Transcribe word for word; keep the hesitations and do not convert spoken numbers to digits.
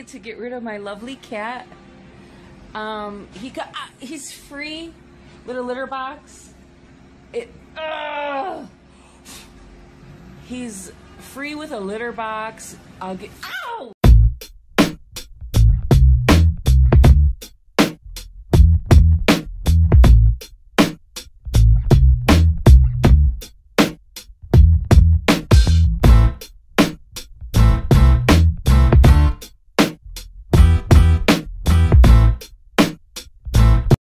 decided to get rid of my lovely cat. Um, he got, uh, he's free with a litter box. It, uh, he's free with a litter box. I'll get, ah!